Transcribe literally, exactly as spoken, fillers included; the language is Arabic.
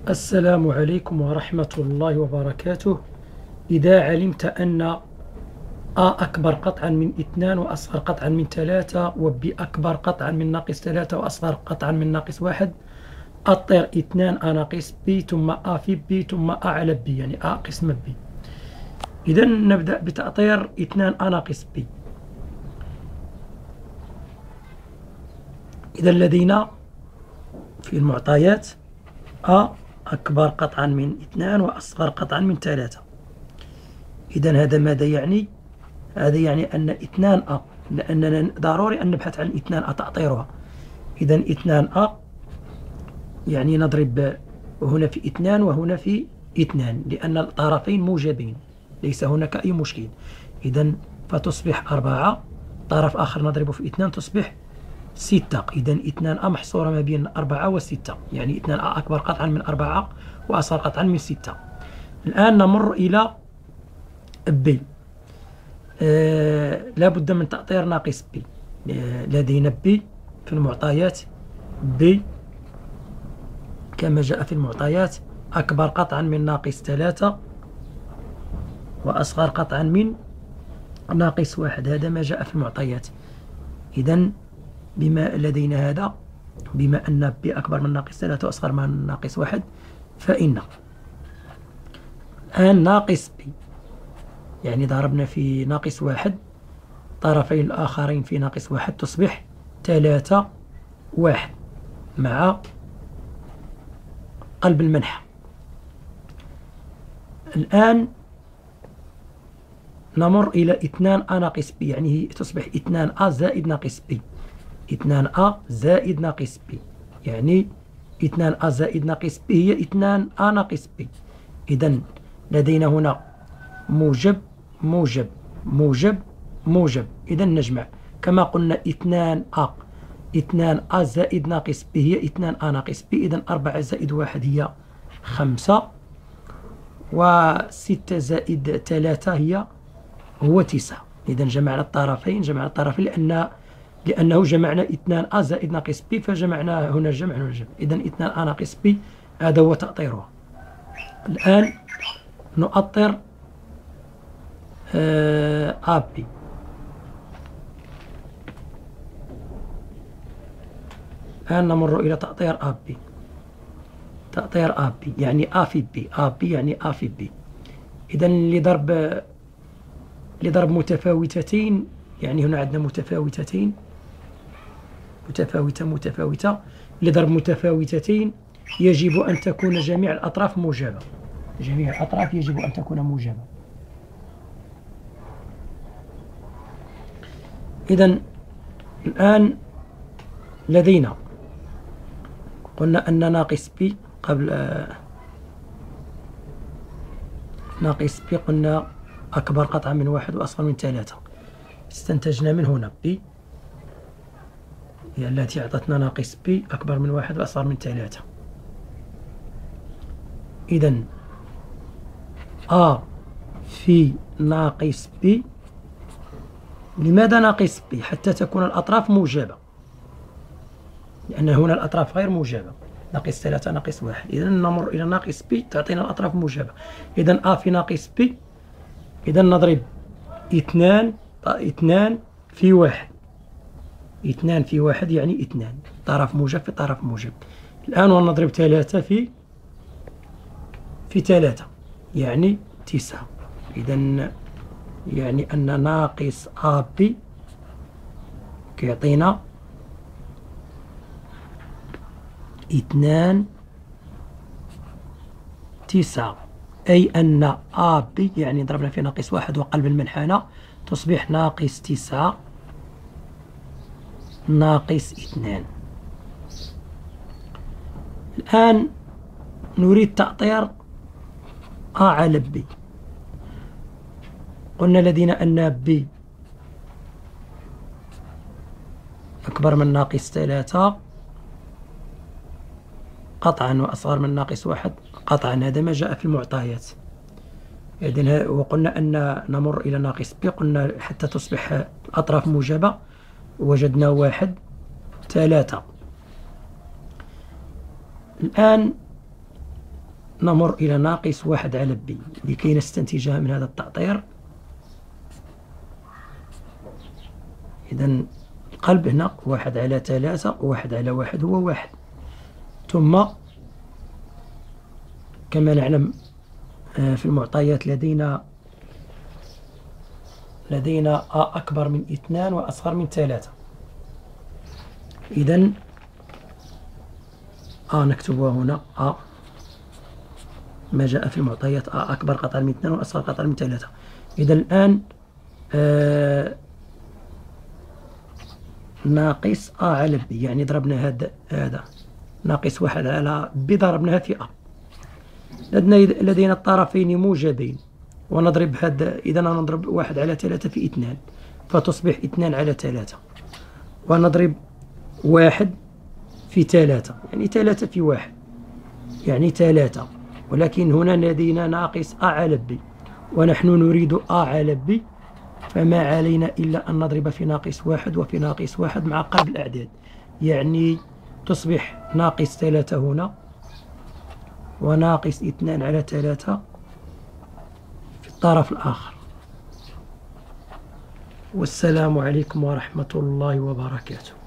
السلام عليكم ورحمة الله وبركاته. إذا علمت أن أ أكبر قطعا من اثنان وأصغر قطعا من ثلاثة، وب أكبر قطعا من ناقص ثلاثة وأصغر قطعا من ناقص واحد، أطر اثنان أ ناقص ب ثم أ في ب ثم أ على ب، يعني أ قسم ب. إذا نبدأ بتأطير اثنان أ ناقص ب. إذا لدينا في المعطيات أ أكبر قطعا من اثنان وأصغر قطعا من ثلاثة. إذا هذا ماذا يعني؟ هذا يعني أن اثنان أ، لأننا ضروري أن نبحث عن اثنان أ تأطيرها. إذا اثنان أ يعني نضرب هنا في اثنان وهنا في اثنان، لأن الطرفين موجبين، ليس هناك أي مشكل. إذا فتصبح أربعة، طرف آخر نضرب في اثنان تصبح ستة. إذا اثنان أ محصورة ما بين أربعة وستة، يعني اثنان أ أكبر قطعا من أربعة وأصغر قطعا من ستة. الآن نمر إلى ب. آه لا بد من تأطير ناقص ب. آه لدينا ب في المعطيات، ب كما جاء في المعطيات أكبر قطعا من ناقص ثلاثة وأصغر قطعا من ناقص واحد. هذا ما جاء في المعطيات. إذا بما لدينا هذا، بما أن ب أكبر من ناقص ثلاثة وأصغر من ناقص واحد، فإن الآن ناقص ب يعني ضربنا في ناقص واحد، طرفين الآخرين في ناقص واحد تصبح ثلاثة واحد مع قلب المنحة. الآن نمر إلى اثنان أ ناقص ب، يعني هي تصبح اثنان أ زائد ناقص ب. اثنان أ زائد ناقص ب يعني اثنان أ زائد ناقص ب هي اثنان أ ناقص ب. إذا لدينا هنا موجب موجب موجب موجب. إذا نجمع كما قلنا اثنان أ اثنان أ زائد ناقص ب هي اثنان أ ناقص ب. إذا أربعة زائد واحد هي خمسة، وستة زائد ثلاثة هي هو تسعة. إذا جمعنا الطرفين جمعنا الطرفين لأن لأنه جمعنا اثنان أ زائد ناقص ب، فجمعنا هنا الجمع هنا الجمع. إذا اثنان أ ناقص ب هذا هو تأطيرها. الآن نؤطر أ ب. الآن نمر إلى تأطير أ ب. تأطير أ ب يعني أ في ب، أ ب يعني أ في ب. إذا لضرب لضرب متفاوتتين، يعني هنا عندنا متفاوتتين متفاوتة متفاوتة. لضرب متفاوتتين يجب أن تكون جميع الأطراف موجبة، جميع الأطراف يجب أن تكون موجبة. إذا الآن لدينا قلنا أن ناقص ب قبل آه ناقص ب قلنا أكبر قطعا من واحد وأصغر من ثلاثة. استنتجنا من هنا ب هي التي أعطتنا ناقص ب أكبر من واحد وأصغر من ثلاثة. إذا أ في ناقص ب. لماذا ناقص ب؟ حتى تكون الأطراف موجبة، لأن هنا الأطراف غير موجبة، ناقص ثلاثة ناقص واحد. إذا نمر إلى ناقص ب تعطينا الأطراف موجبة. إذا أ في ناقص ب، إذا نضرب اثنان اثنان في واحد، اثنان في واحد يعني اثنان، طرف موجب في طرف موجب. الآن ونضرب ثلاثة في في ثلاثة يعني تسعة. إذا يعني أن ناقص أ ب كيعطينا اثنان تسعة، أي أن أ ب يعني ضربنا في ناقص واحد وقلب المنحنى تصبح ناقص تسعة ناقص اثنان. الآن نريد تأطير أ على ب. قلنا لدينا أن ب أكبر من ناقص ثلاثة قطعا وأصغر من ناقص واحد قطعا. هذا ما جاء في المعطيات. إذن وقلنا أن نمر إلى ناقص ب، قلنا حتى تصبح الأطراف موجبة وجدنا واحد ثلاثة. الآن نمر إلى ناقص واحد على بي لكي نستنتجها من هذا التأطير. إذا القلب هنا واحد على ثلاثة، واحد على واحد هو واحد. ثم كما نعلم في المعطيات لدينا لدينا أ أكبر من اثنان وأصغر من ثلاثة. إذا أ نكتبها هنا، أ ما جاء في المعطيات أ أكبر قطعا من اثنان وأصغر قطعا من ثلاثة. إذا الآن آه ناقص أ على بي، يعني ضربنا هذا هذا ناقص واحد على بي ضربناها في أ. لدينا الطرفين موجبين ونضرب هذا، إذا نضرب واحد على ثلاثة في اثنان فتصبح اثنان على ثلاثة، ونضرب واحد في ثلاثة يعني ثلاثة في واحد يعني ثلاثة. ولكن هنا لدينا ناقص أ على بي ونحن نريد أ على بي، فما علينا إلا أن نضرب في ناقص واحد وفي ناقص واحد مع قلب الأعداد، يعني تصبح ناقص ثلاثة هنا وناقص اثنان على ثلاثة في الطرف الآخر. والسلام عليكم ورحمة الله وبركاته.